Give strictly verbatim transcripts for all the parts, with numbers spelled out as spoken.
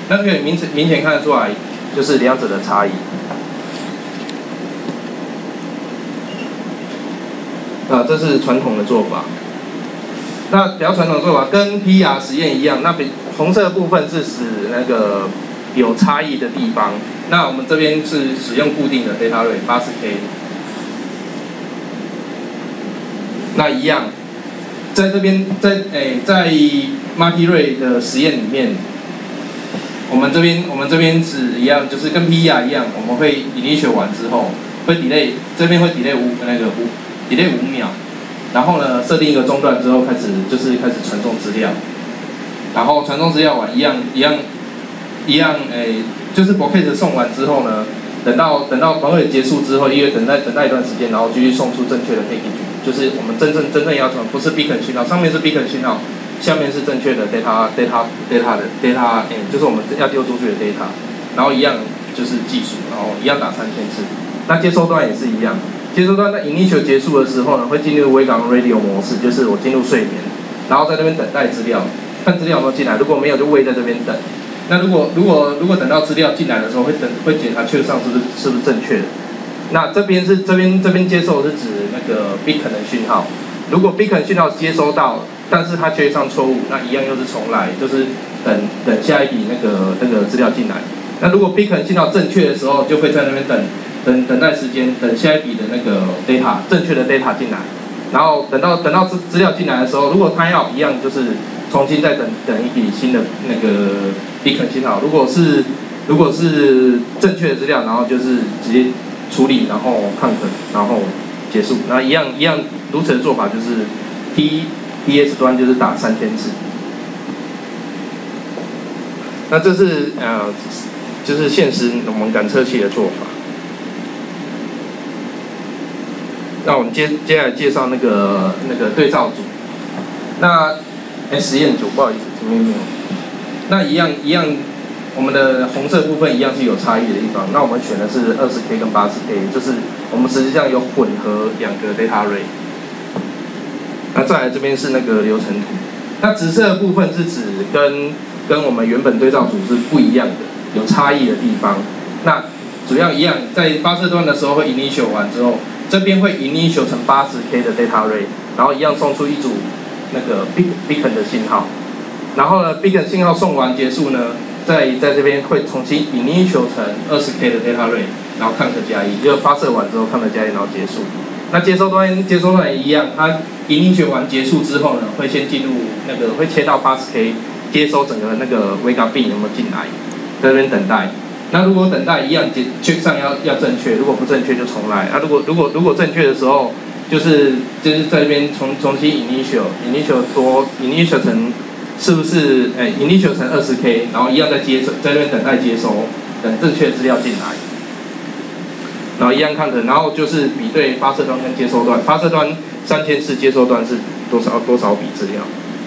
那可以明显明显看得出来，就是两者的差异。啊，这是传统的做法。那比较传统的做法跟 P R 实验一样，那比红色的部分是使那个有差异的地方。那我们这边是使用固定的 data rate 八十 K。那一样，在这边在诶在 multi rate 的实验里面，我们这边我们这边是一样，就是跟 P R 一样，我们会 initial 完之后会 delay 这边会 delay 五那个五 delay 五秒。然后呢，设定一个中断之后，开始就是开始传送资料，然后传送资料完一样一样一样，诶，就是 broadcast 送完之后呢，等到等到 broadcast 结束之后，因为等待等待一段时间，然后继续送出正确的 package， 就是我们真正真正要传，不是 beacon 讯号，上面是 beacon 讯号，下面是正确的 data data data 的 data， 诶，就是我们要丢出去的 data， 然后一样就是计数，然后一样打三千次，那接收端也是一样。接收端在 initial 结束的时候呢，会进入 wake on radio 模式，就是我进入睡眠，然后在这边等待资料，看资料有没有进来，如果没有就 wait 在这边等。那如果如果如果等到资料进来的时候，会等会检查确认上是不是是不是正确的。那这边是这边这边接收是指那个 beacon 的讯号，如果 beacon 讯号接收到，但是它确认上错误，那一样又是重来，就是等等下一笔那个那个资料进来。那如果 beacon 讯号正确的时候，就会在那边等。等等待时间，等下一笔的那个 data 正确的 data 进来，然后等到等到资资料进来的时候，如果它要一样，就是重新再等等一笔新的那个 beacon 信号。如果是如果是正确的资料，然后就是直接处理，然后 count， 然后结束。那一样一样如此的做法就是 T T S 端就是打三千次。那这是呃就是现实我们感测器的做法。那我们接接下来介绍那个那个对照组，那哎实验组不好意思，前面没有。那一样一样，我们的红色部分一样是有差异的地方。那我们选的是二十 K 跟八十 K， 就是我们实际上有混合两个 data rate。那再来这边是那个流程图，那直色的部分是指跟跟我们原本对照组是不一样的，有差异的地方。那主要一样，在发射端的时候会 initial 完之后。这边会 initial 成八十 K 的 data rate， 然后一样送出一组那个 beacon 的信号，然后呢 beacon 信号送完结束呢，在在这边会重新 initial 成二十 K 的 data rate， 然后 count 加一，就发射完之后 count 加一，然后结束。那接收端接收端也一样，它 initial 完结束之后呢，会先进入那个会切到八十 K， 接收整个那个 wake up beam 有没有进来，在这边等待。那如果等待一样，check 上要要正确，如果不正确就重来。啊，如果如果如果正确的时候，就是就是在这边重重新 initial initial 说 initial 成是不是哎 initial 成二十 K， 然后一样在接收，在这边等待接收，等正确资料进来，然后一样看着，然后就是比对发射端跟接收端，发射端三千次，接收端是多少多少笔资料。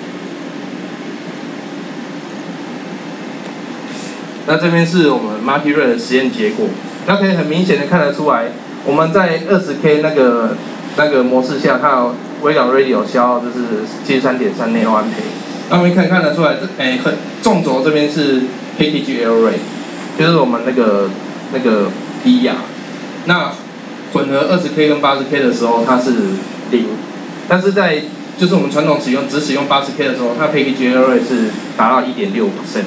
那这边是我们 multi rate 的实验结果，那可以很明显的看得出来，我们在二十 K 那个那个模式下，它有微港 radio 消耗就是七十三点三 nano ampere。那我们可以看得出来，这诶很纵轴这边是 package error rate， 就是我们那个那个 P R。那混合二十 K 跟八十 K 的时候，它是零，但是在就是我们传统使用只使用八十 K 的时候，它 package error rate 是达到 一点六 percent。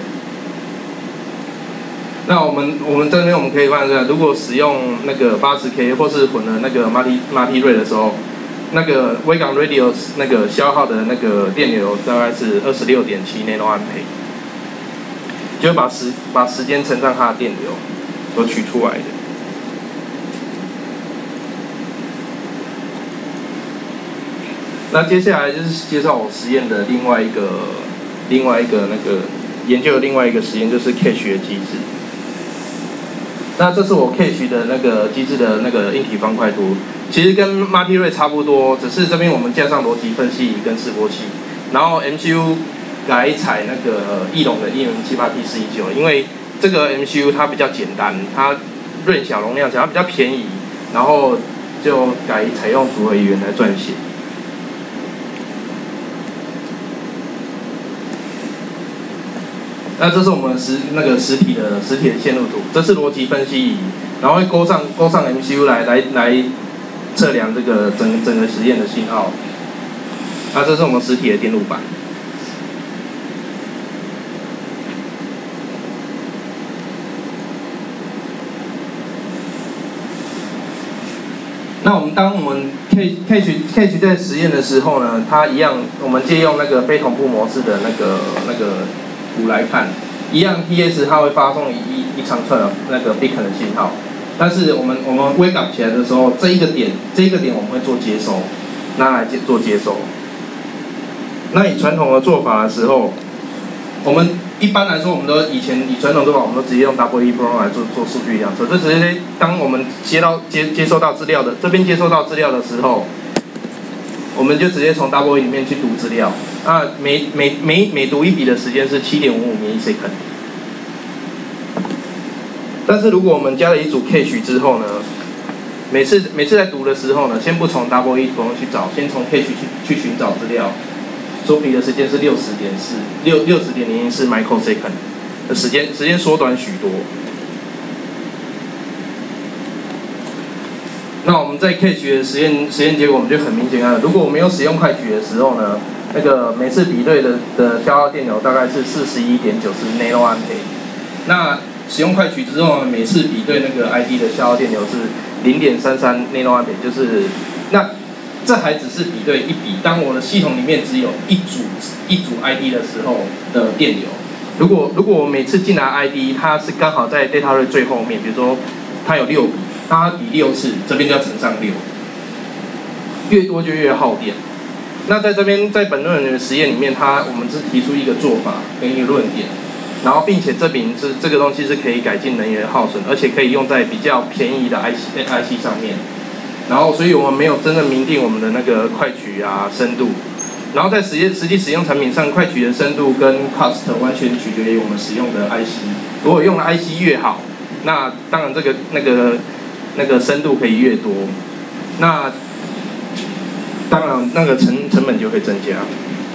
那我们我们这边我们可以看出来，如果使用那个八十 K 或是混合那个 multi multi rate 的时候，那个微港 radio 那个消耗的那个电流大概是二十六点七 nano ampere， 就把时把时间乘上它的电流所取出来的。那接下来就是介绍我实验的另外一个另外一个那个研究的另外一个实验，就是 cache 的机制。那这是我 cache 的那个机制的那个硬体方块图，其实跟 multi rate 差不多，只是这边我们加上逻辑分析跟示波器，然后 M C U 改采那个翼龙的一零七八 T 四一九，因为这个 M C U 它比较简单，它润小容量小，它比较便宜，然后就改采用组合语言来撰写。 那这是我们实那个实体的实体的线路图，这是逻辑分析仪，然后会勾上勾上 M C U 来来来测量这个整整个实验的信号。那这是我们实体的电路板。那我们当我们 K Cache Cache 在实验的时候呢，它一样，我们借用那个非同步模式的那个那个图来看，一样 T S 它会发送一一长串的那个 beacon 的信号，但是我们我们 wake up 起来的时候，这一个点这一个点我们会做接收，拿来接做接收。那以传统的做法的时候，我们一般来说，我们都以前以传统做法，我们都直接用 double EEPROM 来做做数据量测。这直接当我们接到接接收到资料的这边接收到资料的时候，我们就直接从 double E 里面去读资料。啊，每每每每读一笔的时间是 七点五五 millisecond。但是如果我们加了一组 cache 之后呢，每次每次在读的时候呢，先不从 double EEPROM 去找，先从 cache 去去寻找资料。所比的时间是六十点四六六十点零零四 microsecond 的时间，时间缩短许多。那我们在 Cache 的实验实验结果，我们就很明显看，如果我没有使用快取的时候呢，那个每次比对的的消耗电流大概是四十一点九四 nanoampere。那使用快取之后呢，每次比对那个 I D 的消耗电流是零点三三 nanoampere， 就是那。这还只是比对一笔，当我的系统里面只有一组一组 I D 的时候的电流，如果如果我每次进来 I D 它是刚好在 data rate 最后面，比如说它有六笔，它比六次，这边就要乘上六，越多就越耗电。那在这边在本论文的实验里面，它我们是提出一个做法跟一个论点，然后并且这饼是这个东西是可以改进能源耗损，而且可以用在比较便宜的 I C I C 上面。然后，所以我们没有真正明定我们的那个快取啊深度，然后在实验实际使用产品上，快取的深度跟 cost 完全取决于我们使用的 I C。如果用的 I C 越好，那当然这个那个那个深度可以越多，那当然那个成成本就会增加。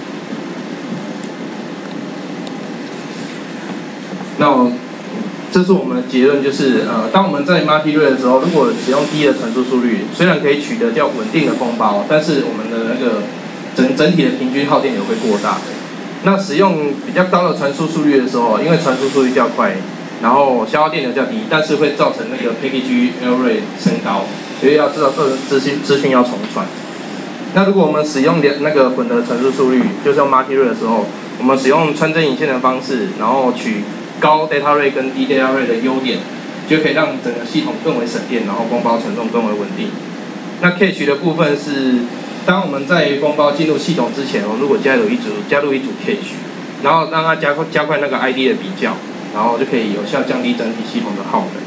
那我。这是我们的结论，就是呃，当我们在 multi-rate 的时候，如果使用低的传输速率，虽然可以取得较稳定的封包，但是我们的那个整整体的平均耗电流会过大。那使用比较高的传输速率的时候，因为传输速率较快，然后消耗电流较低，但是会造成那个 package error rate 升高，所以要知道这资讯资讯要重传。那如果我们使用那个混合传输速率，就是用 multi-rate 的时候，我们使用穿针引线的方式，然后取高 data rate 跟低 data rate 的优点，就可以让整个系统更为省电，然后封包传送更为稳定。那 cache 的部分是，当我们在封包进入系统之前，我们如果加入一组加入一组 cache， 然后让它加快加快那个 I D 的比较，然后就可以有效降低整体系统的耗能。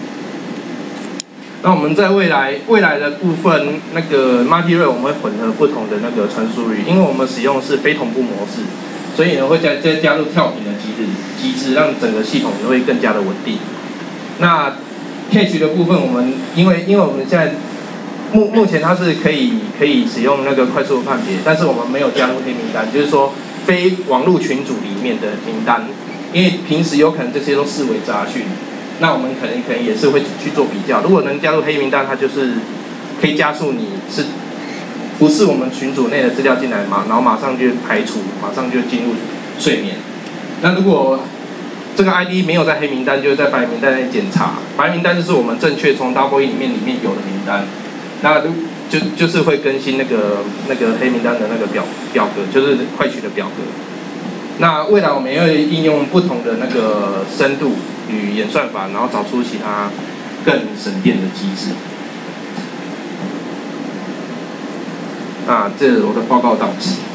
那我们在未来未来的部分，那个 multi-rate 我们会混合不同的那个传输率，因为我们使用的是非同步模式。所以呢，会再再加入跳频的机制，机制让整个系统会更加的稳定。那 cache 的部分，我们因为因为我们现在目目前它是可以可以使用那个快速判别，但是我们没有加入黑名单，就是说非网络群组里面的名单，因为平时有可能这些都视为杂讯，那我们可能可能也是会去做比较。如果能加入黑名单，它就是可以加速你是。不是我们群组内的资料进来嘛，然后马上就排除，马上就进入睡眠。那如果这个 I D 没有在黑名单，就是在白名单内检查。白名单就是我们正确从 double E 里面里面有的名单，那就就是会更新那个那个黑名单的那个表表格，就是快取的表格。那未来我们也会应用不同的那个深度与演算法，然后找出其他更省电的机制。那这我的报告到此。